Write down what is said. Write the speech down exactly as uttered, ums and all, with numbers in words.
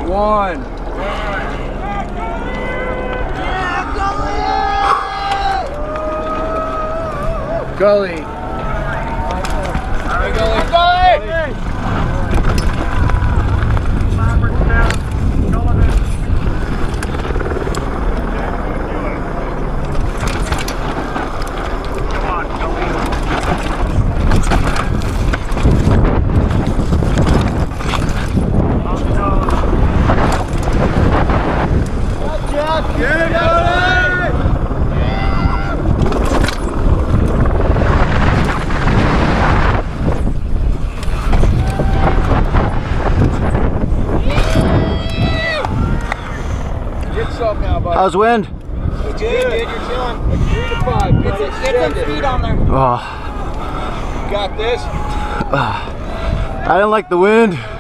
One. Gully. Gully. Gully. Gully. How's wind? Good, good, you're chilling. Three to five. Get some, get some speed on there. Oh. You got this? Uh, I didn't like the wind.